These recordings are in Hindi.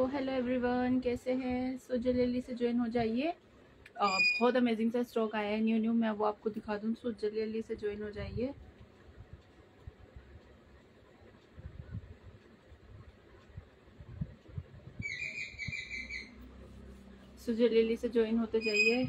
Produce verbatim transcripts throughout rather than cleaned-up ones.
हेलो एवरीवन, कैसे हैं। सो जल्दी से ज्वाइन हो जाइए। अ, बहुत अमेजिंग सा स्टॉक आया है न्यू न्यू, मैं वो आपको दिखा दूँ। सो जल्दी से ज्वाइन हो जाइए। सो जल्दी से ज्वाइन होते जाइए।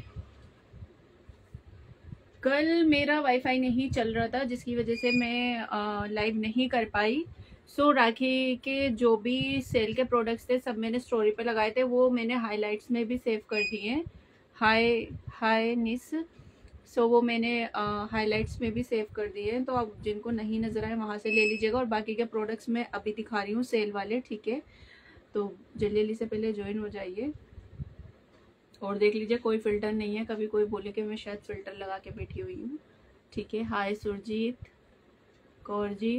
कल मेरा वाईफाई नहीं चल रहा था, जिसकी वजह से मैं लाइव नहीं कर पाई। सो so, राखी के जो भी सेल के प्रोडक्ट्स थे सब मैंने स्टोरी पे लगाए थे, वो मैंने हाइलाइट्स में भी सेव कर दिए हैं। हाय हाय निस। सो so, वो मैंने हाइलाइट्स में भी सेव कर दिए हैं, तो आप जिनको नहीं नज़र आए वहाँ से ले लीजिएगा। और बाकी के प्रोडक्ट्स मैं अभी दिखा रही हूँ सेल वाले, ठीक है। तो जल्दी जल्दी से पहले ज्वाइन हो जाइए और देख लीजिए, कोई फ़िल्टर नहीं है। कभी कोई बोले कि मैं शायद फ़िल्टर लगा के बैठी हुई हूँ, ठीक है। हाय सुरजीत कौर जी,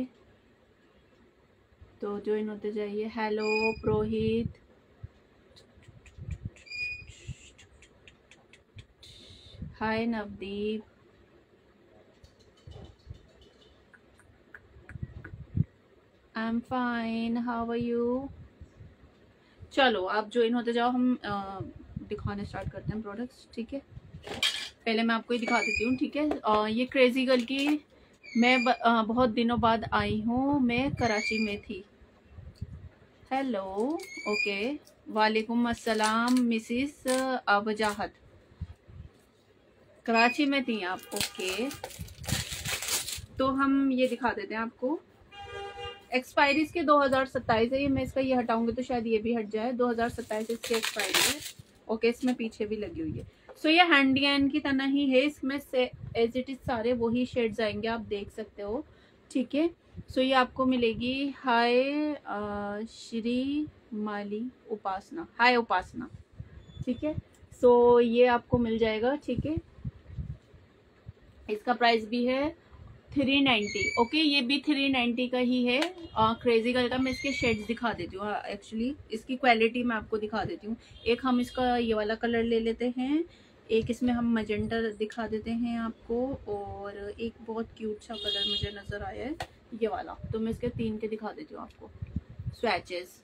तो ज्वाइन होते जाइए। Hello Prohit, hi Navdeep, I am fine, how are you. चलो आप ज्वाइन होते जाओ, हम आ, दिखाने स्टार्ट करते हैं प्रोडक्ट्स, ठीक है। पहले मैं आपको ही दिखा देती हूँ, ठीक है। आ, ये क्रेजी गर्ल की मैं ब, आ, बहुत दिनों बाद आई हूँ, मैं कराची में थी। हेलो, ओके, वालेकुम अस्सलाम मिसिस वजाहत, कराची में थी आप, ओके। तो हम ये दिखा देते हैं आपको। एक्सपायरी इसके दो हज़ार सत्ताईस है। ये मैं इसका ये हटाऊंगी तो शायद ये भी हट जाए। दो हज़ार सत्ताईस इसकी एक्सपायरी है, ओके। इसमें पीछे भी लगी हुई है। सो ये हैंडियन की तरह ही है, इसमें से एज इट इज सारे वही शेड्स आएंगे, आप देख सकते हो, ठीक है। सो ये आपको मिलेगी। हाय श्री माली उपासना, हाय उपासना, ठीक है। सो ये आपको मिल जाएगा, ठीक है। इसका प्राइस भी है थ्री नाइन्टी, ओके। ये भी थ्री नाइन्टी का ही है। क्रेजी गर्ल का मैं इसके शेड्स दिखा देती हूँ। एक्चुअली इसकी क्वालिटी मैं आपको दिखा देती हूँ। एक हम इसका ये वाला कलर ले लेते हैं, एक इसमें हम मजेंटा दिखा देते हैं आपको, और एक बहुत क्यूट सा कलर मुझे नज़र आया है ये वाला। तो मैं इसके तीन के दिखा देती हूँ आपको स्वैचेस।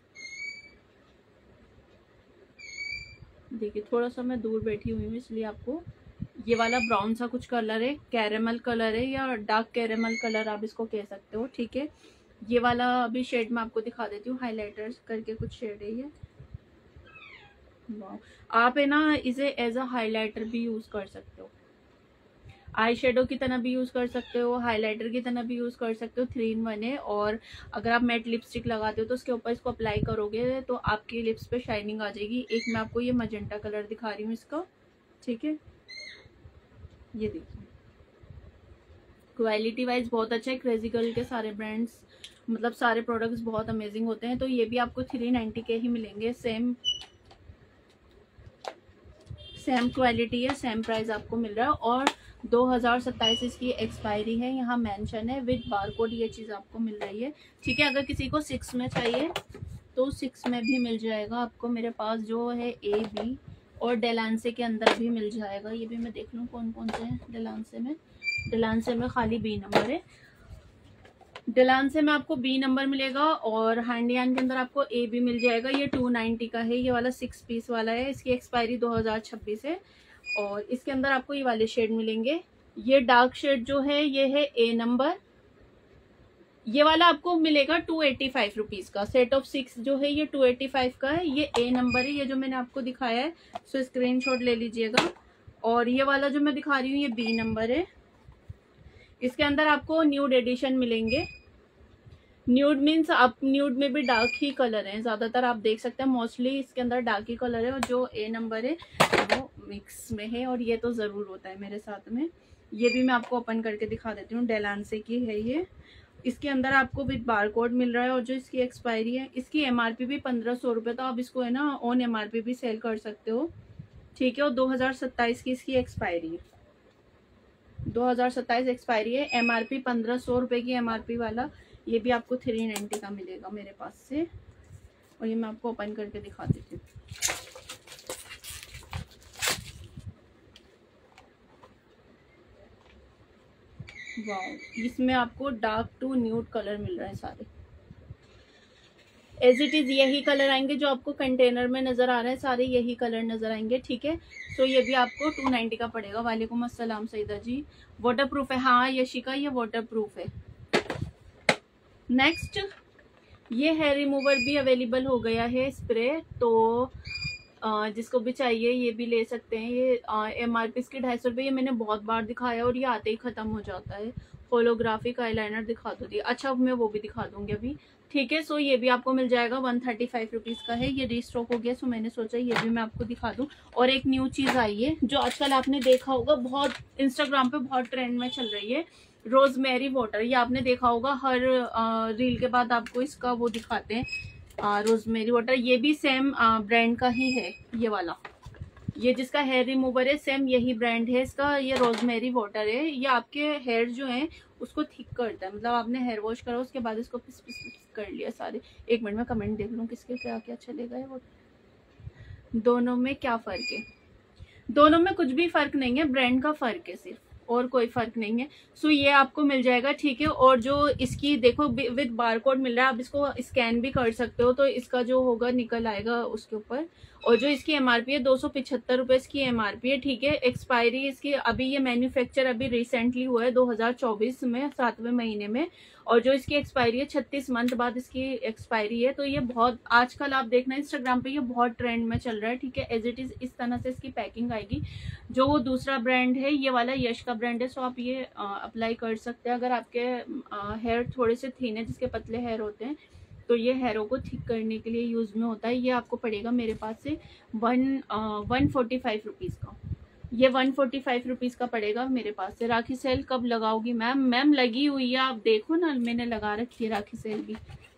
देखिए थोड़ा सा मैं दूर बैठी हुई हूँ इसलिए आपको। ये वाला ब्राउन सा कुछ कलर है, कैरेमल कलर है या डार्क कैरेमल कलर आप इसको कह सकते हो, ठीक है। ये वाला अभी शेड मैं आपको दिखा देती हूँ, हाइलाइटर्स करके कुछ शेड है ये। आप है ना इसे एज अ हाइलाइटर भी यूज कर सकते हो, आई शेडो की तरह भी यूज कर सकते हो, हाइलाइटर की तरह भी यूज कर सकते हो। थ्री इन वन है। और अगर आप मैट लिपस्टिक लगाते हो तो उसके ऊपर इसको अप्लाई करोगे तो आपकी लिप्स पे शाइनिंग आ जाएगी। एक मैं आपको ये मजेंटा कलर दिखा रही हूँ इसका, ठीक है। ये देखिए क्वालिटी वाइज बहुत अच्छा है। क्रेजी गर्ल के सारे ब्रांड्स, मतलब सारे प्रोडक्ट्स बहुत अमेजिंग होते हैं। तो ये भी आपको थ्री नाइन्टी के ही मिलेंगे। सेम सेम क्वालिटी है, सेम प्राइस आपको मिल रहा है। और दो हज़ार सत्ताईस इसकी एक्सपायरी है, यहाँ मेंशन है विद बारकोड, ये चीज़ आपको मिल रही है, ठीक है। अगर किसी को सिक्स में चाहिए तो सिक्स में भी मिल जाएगा आपको। मेरे पास जो है ए बी और डेलांसे के अंदर भी मिल जाएगा। ये भी मैं देख लूँ कौन कौन से हैं डेलांसे में। डेलांसे में खाली बी नंबर है। डेलांसे में आपको बी नंबर मिलेगा और हैंडियन के अंदर आपको ए भी मिल जाएगा। ये टू नाइन्टी का है, ये वाला सिक्स पीस वाला है। इसकी एक्सपायरी दो हज़ार छब्बीस है और इसके अंदर आपको ये वाले शेड मिलेंगे। ये डार्क शेड जो है ये है ए नंबर। ये वाला आपको मिलेगा टू एटी फाइव रुपीज का। सेट ऑफ सिक्स जो है ये टू एटी फाइव का है। ये ए नंबर है, ये जो मैंने आपको दिखाया है। सो स्क्रीनशॉट ले लीजिएगा। और ये वाला जो मैं दिखा रही हूँ ये बी नंबर है। इसके अंदर आपको न्यूड एडिशन मिलेंगे। न्यूड मीन्स आप न्यूड में भी डार्क ही कलर है ज्यादातर, आप देख सकते हैं। मोस्टली इसके अंदर डार्क ही कलर है और जो ए नंबर है वो मिक्स में है। और ये तो जरूर होता है मेरे साथ में। ये भी मैं आपको ओपन करके दिखा देती हूँ। डेलांसे की है ये। इसके अंदर आपको विद बारकोड मिल रहा है और जो इसकी एक्सपायरी है, इसकी एमआरपी भी पंद्रह सौ रुपये, तो आप इसको है ना ऑन एमआरपी भी सेल कर सकते हो, ठीक है। और दो हजार सत्ताईस की इसकी एक्सपायरी है, दो हजार सत्ताईस एक्सपायरी है। एमआरपी पंद्रह सौ रुपये की एमआरपी वाला ये भी आपको थ्री नाइन्टी का मिलेगा मेरे पास से। और ये मैं आपको ओपन करके दिखा देती हूँ। वाह, इसमें आपको डार्क टू न्यूड कलर मिल रहे हैं सारे। एज इट इज यही कलर आएंगे जो आपको कंटेनर में नजर आ रहे हैं, सारे यही कलर नजर आएंगे, ठीक है। सो ये भी आपको टू नाइन्टी का पड़ेगा। वालेकुम अस्सलाम सईदा जी। वाटर प्रूफ है, हाँ यशिका ये वाटर प्रूफ है। नेक्स्ट ये हेयर रिमूवर भी अवेलेबल हो गया है स्प्रे, तो आ, जिसको भी चाहिए ये भी ले सकते हैं। ये एम आर पी इसकी ढाई सौ रुपये, ये मैंने बहुत बार दिखाया और ये आते ही खत्म हो जाता है। होलोग्राफिक आईलाइनर दिखा दो दी, अच्छा अब मैं वो भी दिखा दूंगी अभी, ठीक है। सो ये भी आपको मिल जाएगा वन थर्टी फाइव रुपीज़ का है, ये रीस्टॉक हो गया, सो मैंने सोचा ये भी मैं आपको दिखा दूं। और एक न्यू चीज़ आई है जो आजकल आपने देखा होगा, बहुत इंस्टाग्राम पे बहुत ट्रेंड में चल रही है, रोजमेरी वाटर। ये आपने देखा होगा हर आ, रील के बाद आपको इसका वो दिखाते हैं, रोजमेरी वाटर। ये भी सेम ब्रांड का ही है, ये वाला, ये जिसका हेयर रिमूवर है सेम यही ब्रांड है इसका। ये रोजमेरी वाटर है, ये आपके हेयर जो है उसको थिक करता है, मतलब आपने हेयर वॉश करा उसके बाद इसको पिस पिस पिस कर लिया सारे। एक मिनट में कमेंट देख लूँ किसके क्या क्या चलेगा है वो। दोनों में क्या फर्क है? दोनों में कुछ भी फर्क नहीं है, ब्रांड का फर्क है सिर्फ, और कोई फर्क नहीं है। सो ये आपको मिल जाएगा, ठीक है। और जो इसकी देखो विद बारकोड मिल रहा है, आप इसको स्कैन भी कर सकते हो, तो इसका जो होगा निकल आएगा उसके ऊपर। और जो इसकी एमआरपी है दो सौ पिछहत्तर रुपए इसकी एमआरपी है, ठीक है। एक्सपायरी इसकी अभी ये मैन्युफैक्चर अभी रिसेंटली हुआ है दो हज़ार चौबीस में सातवें महीने में, और जो इसकी एक्सपायरी है छत्तीस मंथ बाद इसकी एक्सपायरी है। तो ये बहुत आजकल आप देखना इंस्टाग्राम पे ये बहुत ट्रेंड में चल रहा है, ठीक है। एज इट इज इस तरह से इसकी पैकिंग आएगी। जो वो दूसरा ब्रांड है ये वाला यश का ब्रांड है, सो आप ये अप्लाई कर सकते हैं अगर आपके हेयर थोड़े से थिन है, जिसके पतले हेयर होते हैं, तो ये हेयरों को थिक करने के लिए यूज में होता है। ये आपको पड़ेगा मेरे पास से one one forty five rupees का, ये वन फोर्टी फाइव रुपीज़ का पड़ेगा मेरे पास से। राखी सेल कब लगाओगी मैम? मैम लगी हुई है, आप देखो ना, मैंने लगा रखी है राखी सेल भी।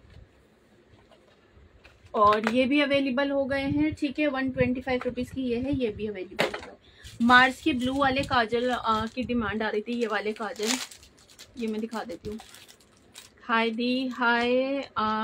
और ये भी अवेलेबल हो गए हैं, ठीक है। वन ट्वेंटी फाइव रुपीज़ की ये है, ये भी अवेलेबल हो गए। मार्स के ब्लू वाले काजल आ, की डिमांड आ रही थी, ये वाले काजल, ये मैं दिखा देती हूँ। हाय दी, hi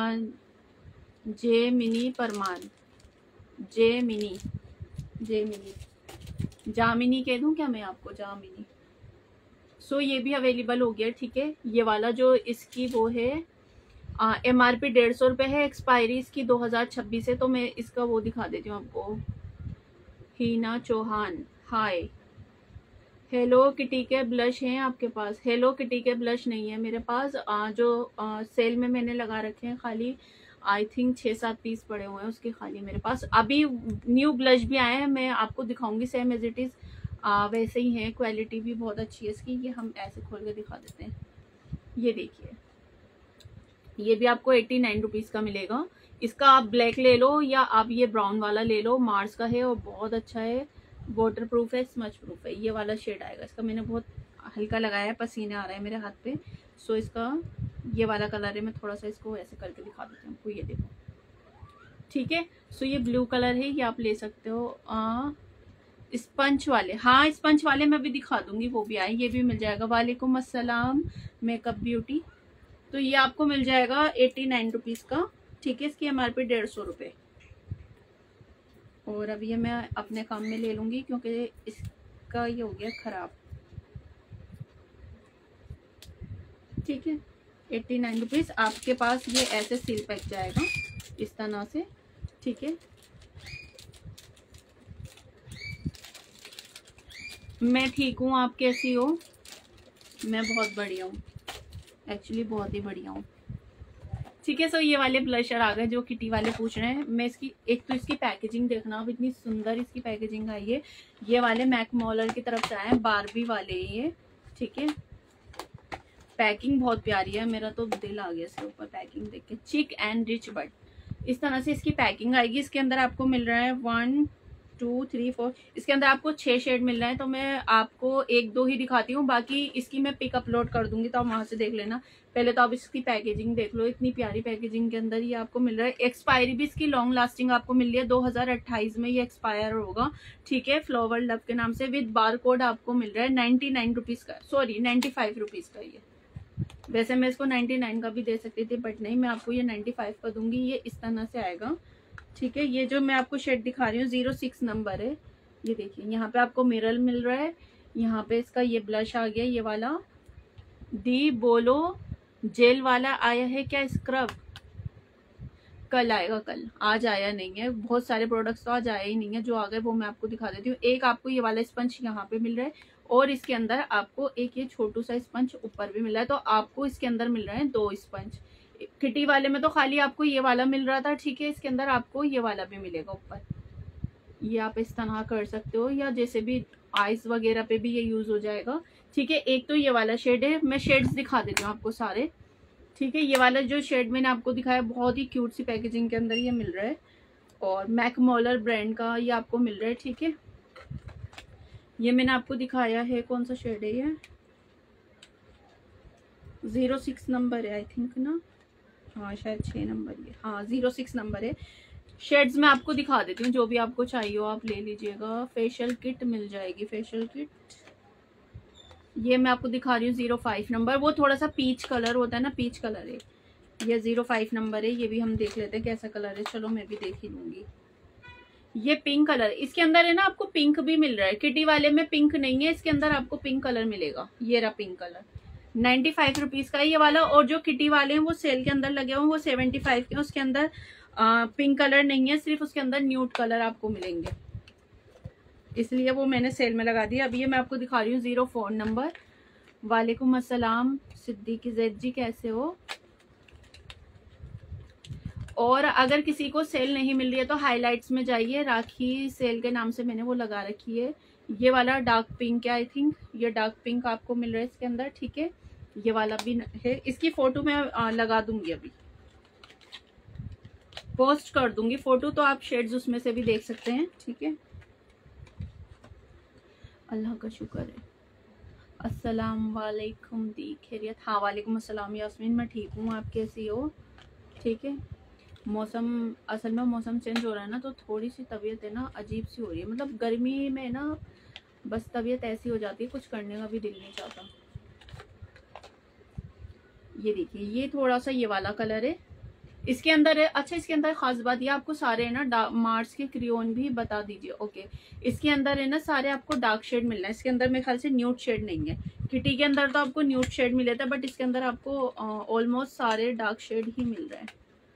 J Mini Parman, J Mini, J Mini, Jamini कह दूं क्या मैं आपको? जामिनी। सो ये भी अवेलेबल हो गया, ठीक है। ये वाला जो इसकी वो है एम आर पी डेढ़ सौ रुपये है, एक्सपायरी इसकी दो हज़ार छब्बीस है, तो मैं इसका वो दिखा देती हूँ आपको। Heena Chauhan, hi. Hello Kitty के ब्लश हैं आपके पास? हेलो किटी के ब्लश नहीं है मेरे पास, आ, जो आ, सेल में मैंने लगा रखे हैं खाली, आई थिंक छः सात पीस पड़े हुए हैं उसके खाली मेरे पास। अभी न्यू ब्लश भी आए हैं, मैं आपको दिखाऊंगी सेम एज इट इज़ वैसे ही है, क्वालिटी भी बहुत अच्छी है इसकी। ये हम ऐसे खोल के दिखा देते हैं, ये देखिए, ये भी आपको एट्टी नाइन रुपीज़ का मिलेगा। इसका आप ब्लैक ले लो या आप ये ब्राउन वाला ले लो, मार्स का है और बहुत अच्छा है, वाटर प्रूफ है, स्मच प्रूफ है। ये वाला शेड आएगा इसका, मैंने बहुत हल्का लगाया है, पसीने आ रहे हैं मेरे हाथ पे। सो इसका ये वाला कलर है, मैं थोड़ा सा इसको ऐसे करके दिखा देती हूँ आपको, ये देखो, ठीक है। सो ये ब्लू कलर है, ये आप ले सकते हो। आ, स्पंच वाले, हाँ स्पंच वाले मैं भी दिखा दूंगी, वो भी आए, ये भी मिल जाएगा। वालेकुम अस्सलाम मेकअप ब्यूटी। तो ये आपको मिल जाएगा एट्टी नाइन रुपीज़ का, ठीक है। इसकी एम आर पी डेढ़ सौ रुपये। और अब ये मैं अपने काम में ले लूँगी क्योंकि इसका ये हो गया ख़राब, ठीक है। एट्टी नाइन रुपीज़ आपके पास ये ऐसे सील पैक जाएगा इस तरह से, ठीक है। मैं ठीक हूँ, आप कैसी हो? मैं बहुत बढ़िया हूँ, एक्चुअली बहुत ही बढ़िया हूँ, ठीक है। सो ये वाले ब्लशर आ गए जो किटी वाले पूछ रहे हैं। मैं इसकी एक तो इसकी पैकेजिंग देखना, अब इतनी सुंदर इसकी पैकेजिंग आई है। ये वाले मैक मॉलर की तरफ से आए हैं, बारबी वाले ये, ठीक है। पैकिंग बहुत प्यारी है, मेरा तो दिल आ गया इसके ऊपर पैकिंग देख के। चिक एंड रिच बट, इस तरह से इसकी पैकिंग आएगी। इसके अंदर आपको मिल रहा है वन टू थ्री फोर, इसके अंदर आपको छह शेड मिल रहा है, तो मैं आपको एक दो ही दिखाती हूँ, बाकी इसकी मैं पिक अपलोड कर दूंगी, तो आप वहां से देख लेना। पहले तो आप इसकी पैकेजिंग देख लो, इतनी प्यारी पैकेजिंग के अंदर ये आपको मिल रहा है। एक्सपायरी भी इसकी लॉन्ग लास्टिंग आपको मिल रही है, दो हज़ार अट्ठाईस में ये एक्सपायर होगा, ठीक है। फ्लावर लव के नाम से विद बार कोड आपको मिल रहा है नाइन्टी नाइन रुपीज का, सॉरी नाइन्टी फाइव रुपीज का। ये वैसे मैं इसको नाइन्टी नाइन का भी दे सकती थी, बट नहीं, मैं आपको ये नाइन्टी फाइव का दूंगी। ये इस तरह से आएगा, ठीक है। ये जो मैं आपको शेड दिखा रही हूँ जीरो सिक्स नंबर है, ये देखिए यहाँ पे आपको मिरर मिल रहा है, यहाँ पे इसका ये ब्लश आ गया, ये वाला दी बोलो जेल वाला आया है क्या स्क्रब? कल आएगा, कल, आज आया नहीं है। बहुत सारे प्रोडक्ट्स तो आज आए ही नहीं है, जो आ गए वो मैं आपको दिखा देती हूँ। एक आपको ये वाला स्पंज यहाँ पे मिल रहा है और इसके अंदर आपको एक ये छोटू सा स्पंज ऊपर भी मिल रहा है। तो आपको इसके अंदर मिल रहे हैं दो स्पंज। किटी वाले में तो खाली आपको ये वाला मिल रहा था, ठीक है, इसके अंदर आपको ये वाला भी मिलेगा ऊपर। ये आप इस तरह कर सकते हो, या जैसे भी आइस वगैरह पे भी ये यूज हो जाएगा, ठीक है। एक तो ये वाला शेड है, मैं शेड्स दिखा देती हूँ आपको सारे, ठीक है। ये वाला जो शेड मैंने आपको दिखाया बहुत ही क्यूट सी पैकेजिंग के अंदर ये मिल रहा है, और मैकमोलर ब्रांड का ये आपको मिल रहा है, ठीक है। ये मैंने आपको दिखाया है, कौन सा शेड है ये, जीरो सिक्स नंबर है आई थिंक ना, हाँ शायद छः नंबर ये, हाँ जीरो सिक्स नंबर है। शेड्स में आपको दिखा देती हूँ, जो भी आपको चाहिए हो आप ले लीजिएगा। फेशियल किट मिल जाएगी, फेशियल किट ये मैं आपको दिखा रही हूँ जीरो फाइव नंबर, वो थोड़ा सा पीच कलर होता है ना, पीच कलर है ये, जीरो फाइव नंबर है। ये भी हम देख लेते हैं कैसा कलर है, चलो मैं भी देख ही लूंगी। ये पिंक कलर, इसके अंदर है ना आपको पिंक भी मिल रहा है। किटी वाले में पिंक नहीं है, इसके अंदर आपको पिंक कलर मिलेगा। ये रहा pink colour, ninety five rupees का है ये वाला। और जो किटी वाले हैं वो सेल के अंदर लगे हुए, वो सेवेंटी फाइव के, उसके अंदर आ, पिंक कलर नहीं है, सिर्फ उसके अंदर न्यूड कलर आपको मिलेंगे, इसलिए वो मैंने सेल में लगा दिया। अब ये मैं आपको दिखा रही हूँ जीरो फोर नंबर। वालेकुम अस्सलाम सिद्दीकी ज़ैद जी, कैसे हो। और अगर किसी को सेल नहीं मिल रही है तो हाइलाइट्स में जाइए, राखी सेल के नाम से मैंने वो लगा रखी है। ये वाला डार्क पिंक है आई थिंक, ये डार्क पिंक आपको मिल रहा है इसके अंदर, ठीक है। ये वाला भी है, इसकी फोटो मैं लगा दूंगी, अभी पोस्ट कर दूंगी फोटो, तो आप शेड्स उसमें से भी देख सकते हैं, ठीक है। अल्लाह का शुक्र है। अस्सलाम वालेकुम दी खैरियत, हाँ वालेकुम अस्सलाम यास्मीन, मैं ठीक हूँ, आप कैसी हो, ठीक है। मौसम, असल में मौसम चेंज हो रहा है ना, तो थोड़ी सी तबीयत है ना अजीब सी हो रही है, मतलब गर्मी में ना बस तबीयत ऐसी हो जाती है, कुछ करने का भी दिल नहीं चाहता। ये देखिए, ये थोड़ा सा ये वाला कलर है इसके अंदर है। अच्छा, इसके अंदर खास बात ये आपको सारे है ना मार्स के क्रियोन भी बता दीजिए, ओके। इसके अंदर है ना सारे आपको डार्क शेड मिलना है, इसके अंदर मेरे ख्याल से न्यूड शेड नहीं है। किटी के अंदर तो आपको न्यूड शेड मिले थे, बट इसके अंदर आपको ऑलमोस्ट सारे डार्क शेड ही मिल रहे हैं,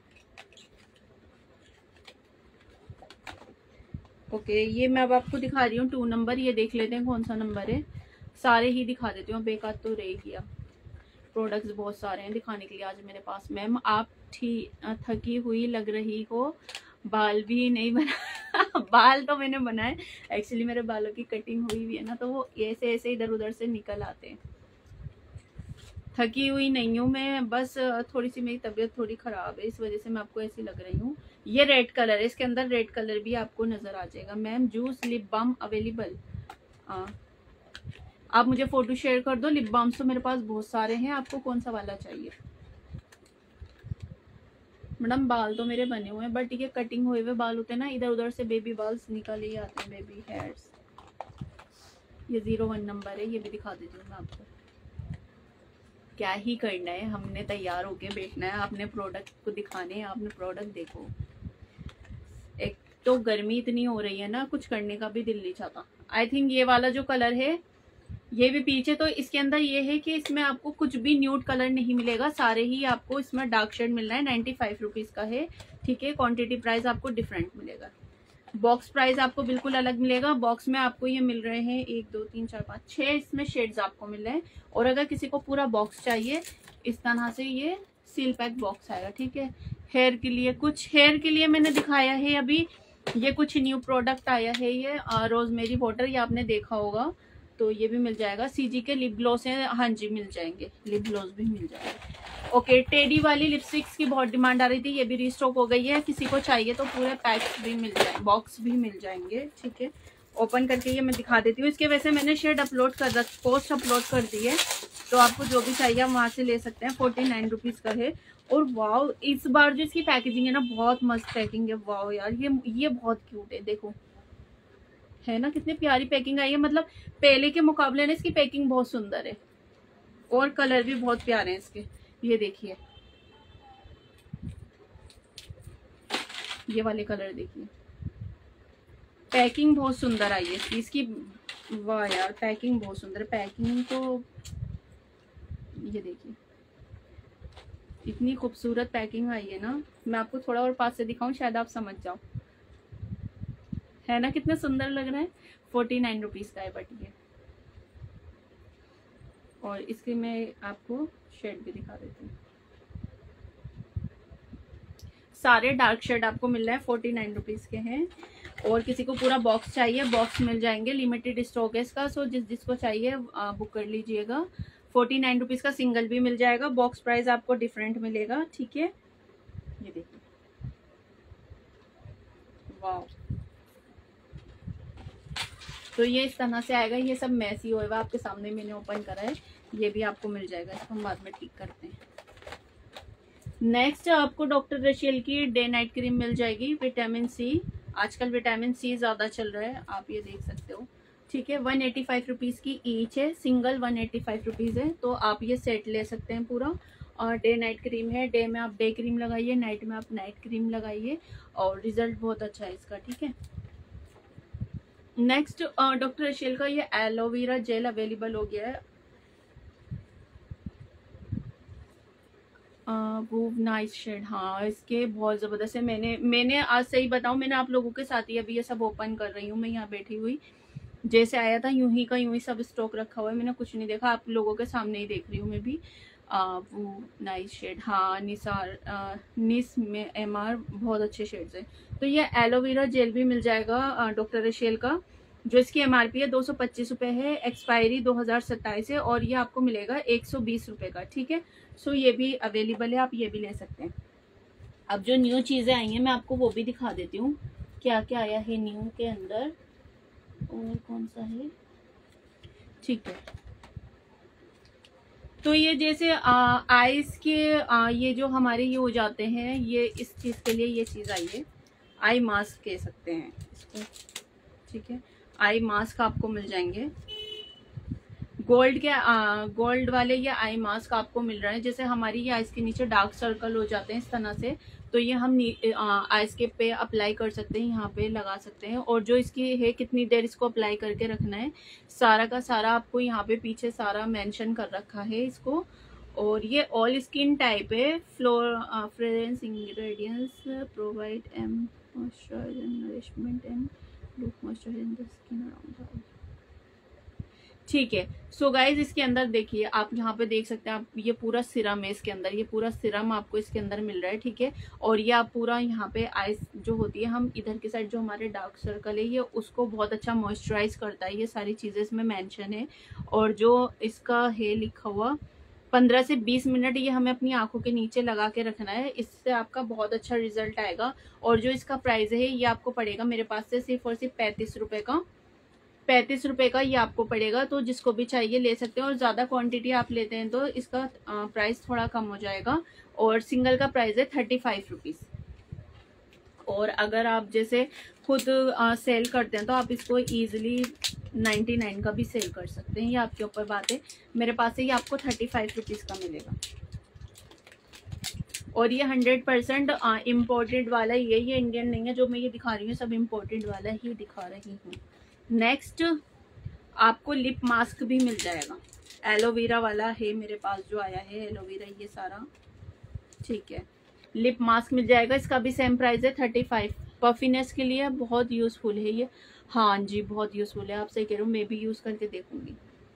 ओके। ये मैं अब आपको दिखा रही हूँ टू नंबर, ये देख लेते हैं कौन सा नंबर है, सारे ही दिखा देती हूँ, बेकार तो रह गया। प्रोडक्ट्स बहुत सारे हैं दिखाने के लिए आज मेरे पास। मैम आप थकी हुई लग रही हो, बाल भी नहीं बना बाल तो मैंने बनाए, एक्चुअली मेरे बालों की कटिंग हुई हुई है ना, तो वो ऐसे ऐसे इधर उधर से निकल आते हैं। थकी हुई नहीं हूँ मैं, बस थोड़ी सी मेरी तबीयत थोड़ी ख़राब है, इस वजह से मैं आपको ऐसी लग रही हूँ। ये रेड कलर है, इसके अंदर रेड कलर भी आपको नज़र आ जाएगा। Ma'am juice lip balm available, हाँ आप मुझे फ़ोटो शेयर कर दो। लिप बाम्स तो मेरे पास बहुत सारे हैं, आपको कौन सा वाला चाहिए। मैडम बाल तो मेरे बने हुए हैं, बट ये कटिंग हुए हुए बाल होते हैं ना, इधर उधर से बेबी बाल्स निकल ही आते हैं, बेबी हेयर्स। ये ज़ीरो वन नंबर है, ये भी दिखा देती हूँ मैं आपको। क्या ही करना है, हमने तैयार होके बैठना है, आपने प्रोडक्ट को दिखाने हैं, आपने प्रोडक्ट देखो। एक तो गर्मी इतनी हो रही है ना, कुछ करने का भी दिल नहीं चाहता। आई थिंक ये वाला जो कलर है ये भी पीछे, तो इसके अंदर ये है कि इसमें आपको कुछ भी न्यूड कलर नहीं मिलेगा, सारे ही आपको इसमें डार्क शेड मिल रहा है। नाइन्टी फाइव रुपीज का है, ठीक है। क्वांटिटी प्राइस आपको डिफरेंट मिलेगा, बॉक्स प्राइस आपको बिल्कुल अलग मिलेगा। बॉक्स में आपको ये मिल रहे हैं एक दो तीन चार पाँच छः इसमें शेड्स आपको मिल रहे हैं। और अगर किसी को पूरा बॉक्स चाहिए इस तरह से ये सील पैक बॉक्स आएगा, ठीक है। हेयर के लिए, कुछ हेयर के लिए मैंने दिखाया है अभी, ये कुछ न्यू प्रोडक्ट आया है, ये रोजमेरी वाटर, ये आपने देखा होगा, तो ये भी मिल जाएगा। सीजी के लिप ग्लॉस है, हाँ जी मिल जाएंगे, लिप ग्लॉस भी मिल जाएगा, ओके। टेडी वाली लिपस्टिक्स की बहुत डिमांड आ रही थी, ये भी रिस्टॉक हो गई है, किसी को चाहिए तो पूरे पैक्स भी मिल जाए, बॉक्स भी मिल जाएंगे, ठीक है। ओपन करके ये मैं दिखा देती हूँ। इसके वैसे मैंने शेड अपलोड कर रख पोस्ट अपलोड कर दी है, तो आपको जो भी चाहिए आप वहाँ से ले सकते हैं। फोर्टी नाइन रुपीज़ का है। और वाओ, इस बार जो इसकी पैकेजिंग है ना बहुत मस्त पैकिंग है, वाओ यार, ये ये बहुत क्यूट है, देखो है ना कितनी प्यारी पैकिंग आई है, मतलब पहले के मुकाबले ना इसकी पैकिंग बहुत सुंदर है, और कलर भी बहुत प्यारे हैं इसके। ये देखिए ये वाले कलर देखिए, पैकिंग बहुत सुंदर आई है इसकी इसकी वाह यार, पैकिंग बहुत सुंदर है। पैकिंग तो ये देखिए, इतनी खूबसूरत पैकिंग आई है ना, मैं आपको थोड़ा और पास से दिखाऊं शायद आप समझ जाओ, है ना कितना सुंदर लग रहा है। फोर्टी नाइन रुपीज का है बट ये, और इसके मैं आपको शेड भी दिखा देती हूँ। सारे डार्क शेड आपको मिल रहा है, फोर्टी नाइन रुपीज के हैं। और किसी को पूरा बॉक्स चाहिए, बॉक्स मिल जाएंगे, लिमिटेड स्टॉक है इसका, सो जिस जिसको चाहिए बुक कर लीजिएगा। फोर्टी नाइन रुपीज का सिंगल भी मिल जाएगा, बॉक्स प्राइस आपको डिफरेंट मिलेगा, ठीक है। ये देखिए, वाह, तो ये इस तरह से आएगा। ये सब मैसी होएगा, आपके सामने मैंने ओपन करा है, ये भी आपको मिल जाएगा, इसको हम बाद में ठीक करते हैं। नेक्स्ट आपको डॉक्टर रशियल की डे नाइट क्रीम मिल जाएगी, विटामिन सी, आजकल विटामिन सी ज्यादा चल रहा है, आप ये देख सकते हो, ठीक है। वन एटी फाइव रुपीज की ईच है, single one eighty five rupees है, तो आप ये सेट ले सकते हैं पूरा। और डे नाइट क्रीम है, डे में आप डे क्रीम लगाइए, नाइट में आप नाइट क्रीम लगाइए, और रिजल्ट बहुत अच्छा है इसका, ठीक है। नेक्स्ट डॉक्टर रशियल का ये एलोवेरा जेल अवेलेबल हो गया है, वो नाइस शेड, हाँ इसके बहुत ज़बरदस्त है। मैंने मैंने आज सही बताऊँ, मैंने आप लोगों के साथ ही अभी ये सब ओपन कर रही हूँ, मैं यहाँ बैठी हुई, जैसे आया था यूं ही का यूं ही सब स्टॉक रखा हुआ है, मैंने कुछ नहीं देखा, आप लोगों के सामने ही देख रही हूँ मैं भी। आ, वो नाइस शेड, हाँ निसार आ, निस में एम आर, बहुत अच्छे शेड्स है। तो ये एलोवेरा जेल भी मिल जाएगा डॉक्टर रशियल का, जो इसकी एमआरपी है दो सौ पच्चीस रुपए है, एक्सपायरी दो हजार सत्ताईस है, और ये आपको मिलेगा एक सौ बीस रुपए का, ठीक है। सो ये भी अवेलेबल है, आप ये भी ले सकते हैं। अब जो न्यू चीजें आई हैं मैं आपको वो भी दिखा देती हूँ, क्या क्या आया है न्यू के अंदर, और कौन सा है, ठीक है। तो ये जैसे आईज के आ, ये जो हमारे ये हो जाते हैं, ये इस चीज के लिए ये चीज आई है, आई मास्क कह सकते हैं इसको, ठीक है। आई मास्क आपको मिल जाएंगे, गोल्ड के गोल्ड वाले ये आई मास्क आपको मिल रहा है। जैसे हमारी ये आइज के नीचे डार्क सर्कल हो जाते हैं इस तरह से, तो ये हम आइज के पे अप्लाई कर सकते हैं, यहाँ पे लगा सकते हैं। और जो इसकी है कितनी देर इसको अप्लाई करके रखना है, सारा का सारा आपको यहाँ पे पीछे सारा मेंशन कर रखा है इसको। और ये ऑल स्किन टाइप है, flower fragrance ingredients provide em moisturiser nourishment and lock moisturiser in the skin around, ठीक है। सो गाइज इसके अंदर देखिए, आप यहाँ पे देख सकते हैं, आप ये पूरा सिरम है इसके अंदर, ये पूरा सिरम आपको इसके अंदर मिल रहा है, ठीक है। और ये आप पूरा यहाँ पे आइस जो होती है, हम इधर की साइड जो हमारे डार्क सर्कल है ये उसको बहुत अच्छा मॉइस्चराइज करता है, ये सारी चीजें इसमें मेंशन है। और जो इसका है लिखा हुआ पंद्रह से बीस मिनट ये हमें अपनी आंखों के नीचे लगा के रखना है, इससे आपका बहुत अच्छा रिजल्ट आएगा। और जो इसका प्राइस है ये आपको पड़ेगा मेरे पास से सिर्फ और सिर्फ पैंतीस रुपए का, पैंतीस रुपए का ये आपको पड़ेगा। तो जिसको भी चाहिए ले सकते हैं, और ज़्यादा क्वांटिटी आप लेते हैं तो इसका प्राइस थोड़ा कम हो जाएगा। और सिंगल का प्राइस है थर्टी फाइव रुपीज़। और अगर आप जैसे खुद आ, सेल करते हैं तो आप इसको इजीली नाइन्टी नाइन का भी सेल कर सकते हैं, ये आपके ऊपर बात है। मेरे पास से ये आपको थर्टी फाइव रुपीज़ का मिलेगा। और ये हंड्रेड परसेंट इम्पोर्टेड वाला ये ये इंडियन नहीं है, जो मैं ये दिखा रही हूँ सब इम्पोर्टेड वाला ही दिखा रही हूँ। नेक्स्ट आपको लिप मास्क भी मिल जाएगा, एलोवेरा वाला है मेरे पास जो आया है, एलोवेरा ये सारा, ठीक है। लिप मास्क मिल जाएगा, इसका भी सेम प्राइस है थर्टी फाइव। पफिनेस के लिए बहुत यूजफुल है ये, हाँ जी बहुत यूजफुल है, आप सही कह रहे हो, मैं भी यूज करके देखूंगी।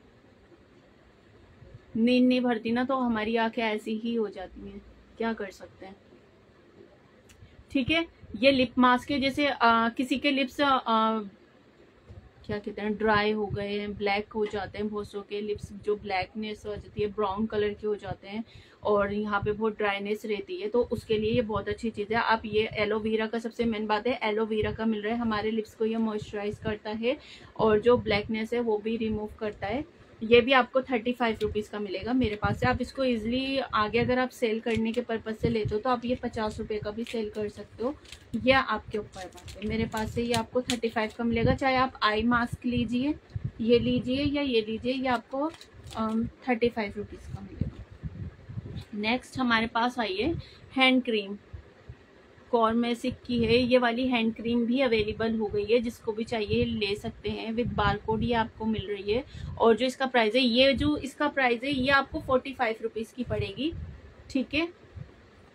नींद नहीं भरती ना तो हमारी आंखें ऐसी ही हो जाती हैं, क्या कर सकते हैं, ठीक है। ये लिप मास्क है, जैसे आ, किसी के लिप्स आ, क्या कहते हैं ड्राई हो गए हैं, ब्लैक हो जाते हैं, बहुत सौ के लिप्स जो ब्लैकनेस हो जाती है, ब्राउन कलर के हो जाते हैं, और यहाँ पे बहुत ड्राइनेस रहती है, तो उसके लिए ये बहुत अच्छी चीज़ है। आप ये एलोवेरा का सबसे मेन बात है, एलोवेरा का मिल रहा है, हमारे लिप्स को ये मॉइस्चराइज करता है और जो ब्लैकनेस है वो भी रिमूव करता है। ये भी आपको थर्टी फाइव रुपीज़ का मिलेगा मेरे पास से। आप इसको इजीली आगे अगर आप सेल करने के पर्पज से लेते हो तो आप ये पचास रुपये का भी सेल कर सकते हो, यह आपके ऊपर बात है। मेरे पास से ये आपको थर्टी फाइव का मिलेगा, चाहे आप आई मास्क लीजिए, ये लीजिए या ये लीजिए, ये आपको थर्टी फाइव रुपीज़ का मिलेगा। नेक्स्ट हमारे पास आई है हैंड क्रीम, कॉर्मेसिक की है ये वाली हैंड क्रीम भी अवेलेबल हो गई है, जिसको भी चाहिए ले सकते हैं, विद बारकोड ये आपको मिल रही है। और जो इसका प्राइस है, ये जो इसका प्राइस है ये आपको फोर्टी फाइव रुपीज़ की पड़ेगी, ठीक है।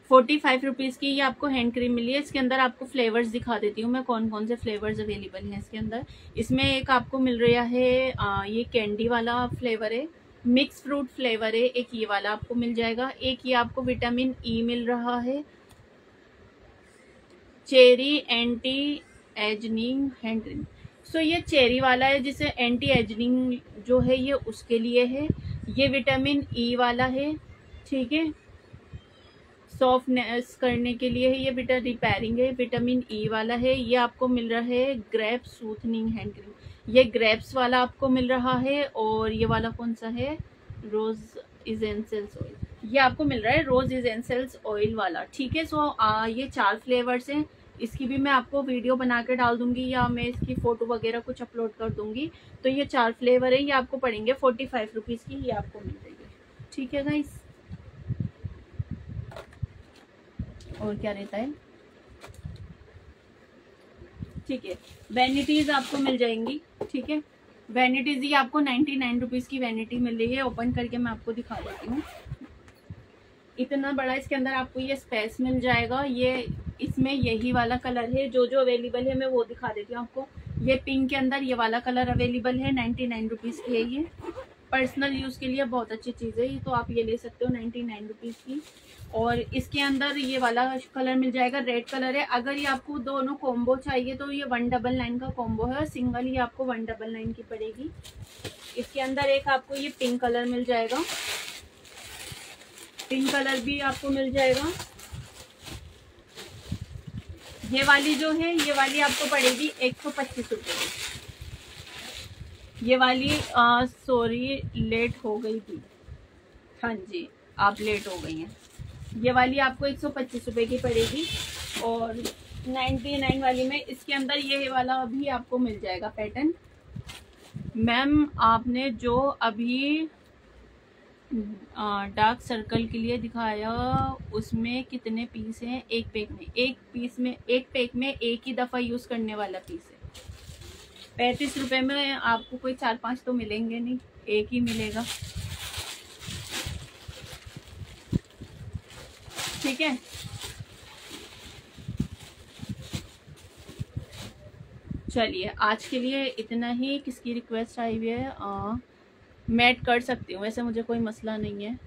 फोर्टी फाइव रुपीज़ की ये आपको हैंड क्रीम मिली है। इसके अंदर आपको फ्लेवर्स दिखा देती हूँ मैं कौन कौन से फ्लेवर्स अवेलेबल हैं इसके अंदर। इसमें एक आपको मिल रहा है आ, ये कैंडी वाला फ्लेवर है, मिक्स फ्रूट फ्लेवर है, एक ये वाला आपको मिल जाएगा, एक ये आपको विटामिन ई मिल रहा है, cherry anti ageing hand cream. So ये चेरी वाला है जिसे एंटी एजनिंग जो है ये उसके लिए है, ये विटामिन ई वाला है, ठीक है, सॉफ्टनेस करने के लिए है, ये विटा रिपेयरिंग है, विटामिन ई वाला है। ये आपको मिल रहा है ग्रेप सूथनिंग हैंड क्रीम, ये ग्रेप्स वाला आपको मिल रहा है। और ये वाला कौन सा है, रोज इजेंशियल्स ऑयल, ये आपको मिल रहा है रोज इजेंशियल्स ऑयल वाला, ठीक है। सो आ, ये चार फ्लेवर्स हैं। इसकी भी मैं आपको वीडियो बना के डाल दूंगी या मैं इसकी फोटो वगैरह कुछ अपलोड कर दूंगी। तो ये चार फ्लेवर है, ये आपको पड़ेंगे फोर्टी फाइव रुपीज़ की, ये आपको मिल जाएगी, ठीक है गाइस। और क्या रहता है, ठीक है, वैनिटीज आपको मिल जाएंगी, ठीक है। वैनिटीज ये आपको नाइन्टी नाइन रुपीज़ की वैनिटी मिल रही है। ओपन करके मैं आपको दिखा देती हूँ, इतना बड़ा इसके अंदर आपको ये स्पेस मिल जाएगा। ये इसमें यही वाला कलर है, जो जो अवेलेबल है मैं वो दिखा देती हूँ आपको। ये पिंक के अंदर ये वाला कलर अवेलेबल है, नाइन्टी नाइन रुपीज़ की है ये, पर्सनल यूज़ के लिए बहुत अच्छी चीज़ है ये, तो आप ये ले सकते हो नाइन्टी नाइन रुपीज़ की। और इसके अंदर ये वाला कलर मिल जाएगा, रेड कलर है। अगर ये आपको दोनों कॉम्बो चाहिए तो ये वन डबल नाइन का कॉम्बो है, और सिंगल ये आपको वन डबल नाइन की पड़ेगी। इसके अंदर एक आपको ये पिंक कलर मिल जाएगा, पिंक कलर भी आपको मिल जाएगा। ये वाली जो है ये वाली आपको पड़ेगी एक सौ पच्चीस रुपये की। ये वाली सॉरी लेट हो गई थी, हाँ जी आप लेट हो गई हैं। ये वाली आपको एक सौ पच्चीस रुपये की पड़ेगी। और नाइन्टी नाइन वाली में इसके अंदर ये वाला भी आपको मिल जाएगा पैटर्न। मैम आपने जो अभी डार्क सर्कल के लिए दिखाया उसमें कितने पीस हैं, एक पैक में? एक पीस में, एक पैक में एक ही दफ़ा यूज़ करने वाला पीस है। पैंतीस रुपए में आपको कोई चार पांच तो मिलेंगे नहीं, एक ही मिलेगा, ठीक है। चलिए आज के लिए इतना ही। किसकी रिक्वेस्ट आई हुई है, आ, मैं ऐड कर सकती हूँ, वैसे मुझे कोई मसला नहीं है,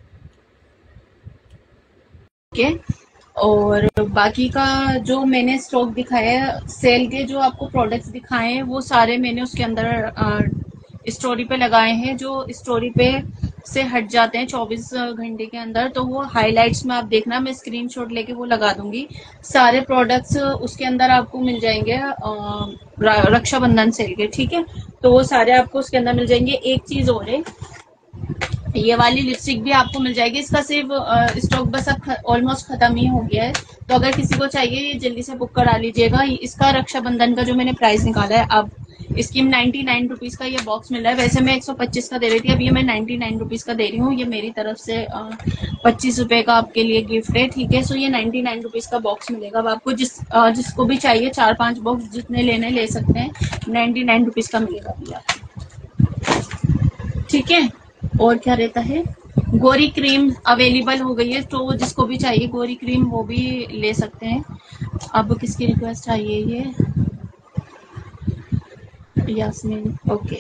ठीक है। और बाकी का जो मैंने स्टॉक दिखाया है, सेल के जो आपको प्रोडक्ट्स दिखाए हैं वो सारे मैंने उसके अंदर स्टोरी पे लगाए हैं। जो स्टोरी पे से हट जाते हैं चौबीस घंटे के अंदर, तो वो हाइलाइट्स में आप देखना, मैं स्क्रीनशॉट लेके वो लगा दूंगी। सारे प्रोडक्ट्स उसके अंदर आपको मिल जाएंगे रक्षाबंधन सेल के, ठीक है। तो वो सारे आपको उसके अंदर मिल जाएंगे। एक चीज और है, ये वाली लिपस्टिक भी आपको मिल जाएगी। इसका सिर्फ स्टॉक बस अब ऑलमोस्ट खत्म ही हो गया है, तो अगर किसी को चाहिए ये जल्दी से बुक करा लीजिएगा। इसका रक्षाबंधन का जो मैंने प्राइस निकाला है, अब इसकी नाइन्टी नाइन रुपीज का ये बॉक्स मिल रहा है। वैसे मैं एक सौ पच्चीस का दे रही थी, अब ये मैं नाइन्टी नाइन रुपीज का दे रही हूँ। ये मेरी तरफ से पच्चीस रुपए का आपके लिए गिफ्ट है, ठीक है। सो ये नाइन्टी नाइन रुपीज का बॉक्स मिलेगा। अब आपको जिस आ, जिसको भी चाहिए चार पांच बॉक्स जितने लेने ले सकते हैं, नाइन्टी नाइन रुपीज का मिलेगा भैया, ठीक है। और क्या रहता है, गोरी क्रीम अवेलेबल हो गई है, तो जिसको भी चाहिए गोरी क्रीम वो भी ले सकते हैं। अब किसकी रिक्वेस्ट चाहिए, ये यास्मीन, ओके।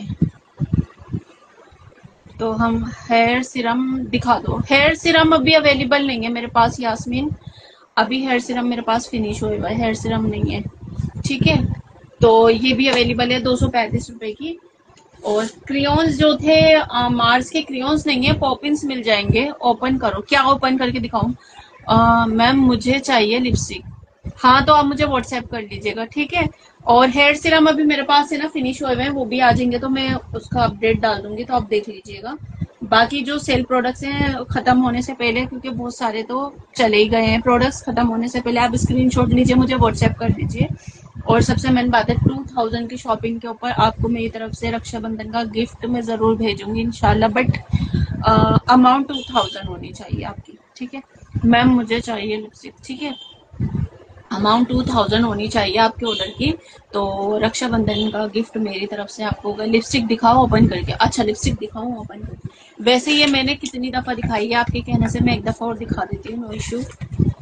तो हम हेयर सीरम दिखा दो। हेयर सीरम अभी अवेलेबल नहीं है मेरे पास यास्मीन, अभी हेयर सीरम मेरे पास फिनिश हुआ है, हेयर सीरम नहीं है, ठीक है। तो ये भी अवेलेबल है दो सौ पैंतीस रुपए की। और क्रियॉन्स जो थे मार्स के क्रियॉन्स नहीं है, पॉपिंस मिल जाएंगे। ओपन करो, क्या ओपन करके दिखाऊं? मैम मुझे चाहिए लिपस्टिक, हाँ तो आप मुझे व्हाट्सएप कर लीजिएगा, ठीक है। और हेयर सीरम अभी मेरे पास है ना फिनिश हुए हुए हैं, वो भी आ जाएंगे तो मैं उसका अपडेट डाल दूंगी, तो आप देख लीजिएगा। बाकी जो सेल प्रोडक्ट्स हैं खत्म होने से पहले, क्योंकि बहुत सारे तो चले ही गए हैं प्रोडक्ट्स, खत्म होने से पहले आप स्क्रीनशॉट लीजिए, मुझे व्हाट्सएप कर दीजिए। और सबसे मेन बात है, टू थाउजेंड की शॉपिंग के ऊपर आपको मेरी तरफ से रक्षाबंधन का गिफ्ट मैं जरूर भेजूंगी इंशाल्लाह, बट अमाउंट टू थाउजेंड होनी चाहिए आपकी, ठीक है। मैम मुझे चाहिए लिपस्टिक, ठीक है, अमाउंट टू थाउजेंड होनी चाहिए आपके ऑर्डर की, तो रक्षाबंधन का गिफ्ट मेरी तरफ से आपको होगा। लिपस्टिक दिखाओ ओपन करके, अच्छा लिपस्टिक दिखाऊं ओपन करके? वैसे ये मैंने कितनी दफा दिखाई है, आपके कहने से मैं एक दफा और दिखा देती हूँ, नो इशू।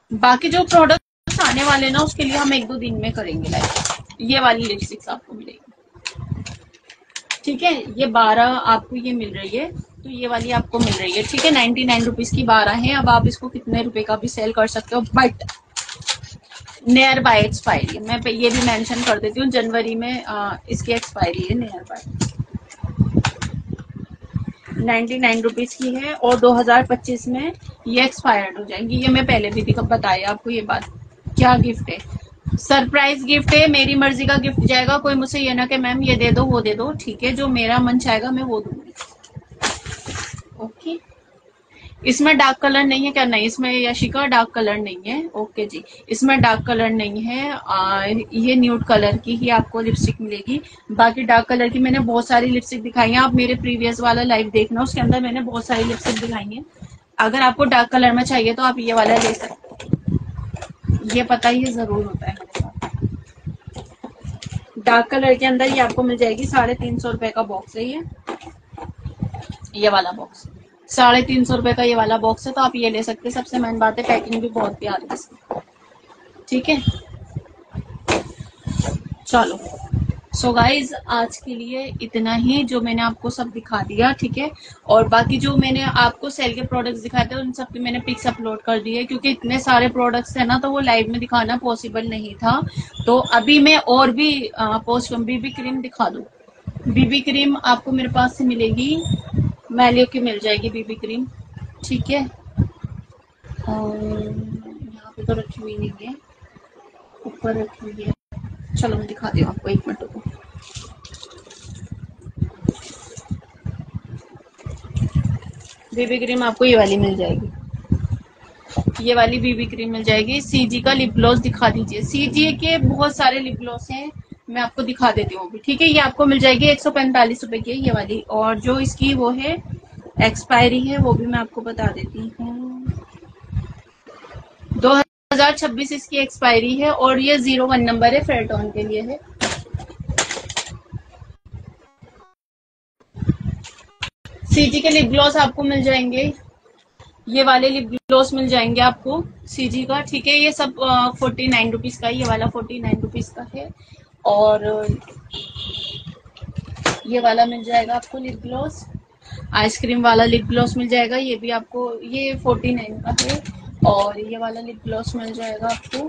बाकी जो प्रोडक्ट्स आने वाले ना उसके लिए हम एक दो दिन में करेंगे लाइक ये वाली लिपस्टिक्स आपको मिलेगी, ठीक है। ये बारह आपको ये मिल रही है, तो ये वाली आपको मिल रही है, ठीक है। नाइन्टी नाइन रुपीज की बारह है। अब आप इसको कितने रुपए का भी सेल कर सकते हो, बट नियर बाय एक्सपायरी है। मैं ये भी मेंशन कर देती हूँ, जनवरी में आ, इसकी एक्सपायरी है nearby. Ninety nine rupees की है और दो हजार पच्चीस में ये एक्सपायर्ड हो जाएंगी। ये मैं पहले भी बताया आपको ये बात। क्या गिफ्ट है, सरप्राइज गिफ्ट है, मेरी मर्जी का गिफ्ट जाएगा। कोई मुझसे ये ना कि मैम ये दे दो वो दे दो, ठीक है। जो मेरा मन चाहेगा मैं वो दूंगी, ओके। इसमें डार्क कलर नहीं है क्या? नहीं, इसमें यशिका डार्क कलर नहीं है, ओके जी। इसमें डार्क कलर नहीं है, आ, ये न्यूड कलर की ही आपको लिपस्टिक मिलेगी। बाकी डार्क कलर की मैंने बहुत सारी लिपस्टिक दिखाई है, आप मेरे प्रीवियस वाला लाइव देखना, उसके अंदर मैंने बहुत सारी लिपस्टिक दिखाई है। अगर आपको डार्क कलर में चाहिए तो आप ये वाला ले सकते हो, ये पता ही जरूर होता है मेरे साथ। डार्क कलर के अंदर ये आपको मिल जाएगी, साढ़े तीन सौ रुपए का बॉक्स है ये ये वाला बॉक्स साढ़े तीन सौ रुपए का ये वाला बॉक्स है, तो आप ये ले सकते हैं। सबसे मेन बात है पैकिंग भी बहुत प्यारी है इसकी, ठीक है। चलो सो so गाइज आज के लिए इतना ही, जो मैंने आपको सब दिखा दिया, ठीक है। और बाकी जो मैंने आपको सेल के प्रोडक्ट्स दिखाए थे उन सब की मैंने पिक्स अपलोड कर दिए, क्योंकि इतने सारे प्रोडक्ट्स है ना, तो वो लाइव में दिखाना पॉसिबल नहीं था। तो अभी मैं और भी पोस्ट बीबी क्रीम दिखा दूँ। बीबी क्रीम आपको मेरे पास से मिलेगी, मैलियो की मिल जाएगी बीबी क्रीम, ठीक है। और यहाँ पे तो रखी हुई नहीं है, ऊपर रखी हुई है। चलो मैं दिखाती हूँ आपको, एक मिनट को। बीबी क्रीम आपको ये वाली मिल जाएगी, ये वाली बीबी क्रीम मिल जाएगी। सीजी का लिप ग्लॉस दिखा दीजिए। सीजी के बहुत सारे लिप ग्लॉस हैं, मैं आपको दिखा देती हूँ, ठीक है। ये आपको मिल जाएगी एक सौ पैंतालीस रुपए की ये वाली, और जो इसकी वो है एक्सपायरी है वो भी मैं आपको बता देती हूँ, दो हजार छब्बीस इसकी एक्सपायरी है। और ये जीरो वन नंबर है, फेयरटोन के लिए है। सीजी के लिप ग्लॉस आपको मिल जाएंगे, ये वाले लिप ग्लॉस मिल जाएंगे आपको सीजी का, ठीक है। ये सब फोर्टी नाइन रुपीज का, ये वाला फोर्टी नाइन रुपीज का है। और ये वाला मिल जाएगा आपको लिप ग्लॉस, आइसक्रीम वाला लिप ग्लॉस मिल जाएगा, ये भी आपको ये फोर्टी नाइन का है। और ये वाला लिप ग्लॉस मिल जाएगा आपको,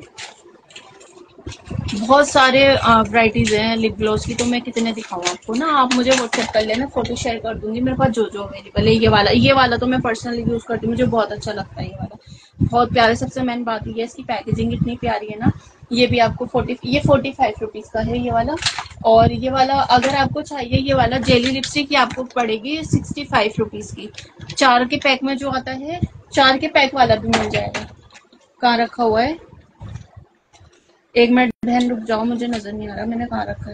बहुत सारे वैरायटीज हैं लिप ग्लॉस की, तो मैं कितने दिखाऊँ आपको ना। आप मुझे व्हाट्सएप कर लेना, फोटो शेयर कर दूंगी, मेरे पास जो जो अवेलेबल है। ये वाला ये वाला तो मैं पर्सनली यूज करती हूँ, मुझे बहुत अच्छा लगता है ये वाला, बहुत प्यारा। सबसे मेन बात ये है इसकी पैकेजिंग इतनी प्यारी है ना। ये भी आपको फोर्टी ये फोर्टी फाइव रुपीज का है ये वाला। और ये वाला अगर आपको चाहिए ये वाला जेली लिपस्टिक, ये आपको पड़ेगी सिक्सटी फाइव रुपीज की। चार के पैक में जो आता है, चार के पैक वाला भी मिल जाएगा। कहाँ रखा हुआ है, एक मिनट बहन रुक जाओ, मुझे नजर नहीं आ रहा मैंने कहाँ रखा है।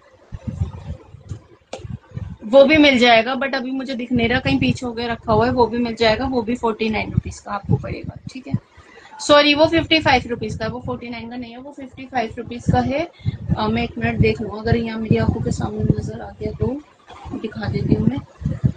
वो भी मिल जाएगा, बट अभी मुझे दिख नहीं रहा, कहीं पीछे हो गया रखा हुआ है। वो भी मिल जाएगा, वो भी फोर्टी नाइन रुपीज का आपको पड़ेगा, ठीक है। सॉरी वो फिफ्टी फाइव रुपीज का है, वो फोर्टी नाइन का नहीं है, वो फिफ्टी फाइव रुपीज का है। आ, मैं एक मिनट देख लूँ, अगर यहाँ मेरी आंखों के सामने नजर आ गया तो दिखा देती हूँ मैं।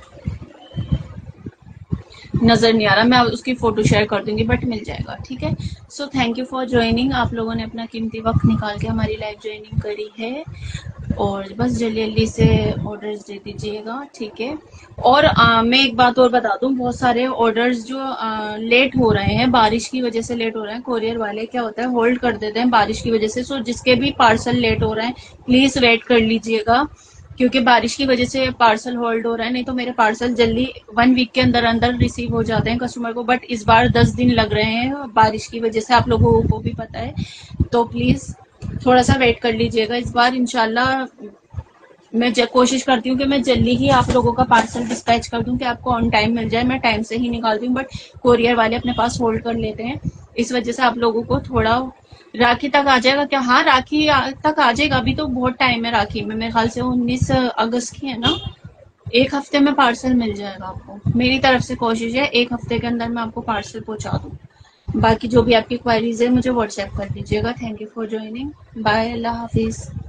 नजर नहीं आ रहा, मैं उसकी फोटो शेयर कर दूंगी, बट मिल जाएगा, ठीक है। So thank you for joining, आप लोगों ने अपना कीमती वक्त निकाल के हमारी लाइव ज्वाइनिंग करी है। और बस जल्दी जल्दी से ऑर्डर्स दे दीजिएगा, ठीक है। और आ, मैं एक बात और बता दूं, बहुत सारे ऑर्डर्स जो आ, लेट हो रहे हैं, बारिश की वजह से लेट हो रहे हैं। कोरियर वाले क्या होता है, होल्ड कर देते हैं बारिश की वजह से। सो जिसके भी पार्सल लेट हो रहे हैं प्लीज वेट कर लीजिएगा, क्योंकि बारिश की वजह से पार्सल होल्ड हो रहा है। नहीं तो मेरे पार्सल जल्दी वन वीक के अंदर अंदर रिसीव हो जाते हैं कस्टमर को, बट इस बार दस दिन लग रहे हैं बारिश की वजह से, आप लोगों को भी पता है। तो प्लीज थोड़ा सा वेट कर लीजिएगा इस बार। इंशाल्लाह मैं कोशिश करती हूँ कि मैं जल्दी ही आप लोगों का पार्सल डिस्पैच कर दूं, कि आपको ऑन टाइम मिल जाए। मैं टाइम से ही निकालती हूँ, बट कोरियर वाले अपने पास होल्ड कर लेते हैं, इस वजह से आप लोगों को थोड़ा। राखी तक आ जाएगा क्या? हाँ राखी तक आ जाएगा, अभी तो बहुत टाइम है राखी में, मेरे ख्याल से उन्नीस अगस्त की है ना। एक हफ्ते में पार्सल मिल जाएगा आपको, मेरी तरफ से कोशिश है एक हफ्ते के अंदर मैं आपको पार्सल पहुंचा दूँ। बाकी जो भी आपकी क्वारीज है मुझे व्हाट्सएप कर दीजिएगा। Thank you for joining, bye, अल्लाह हाफिज।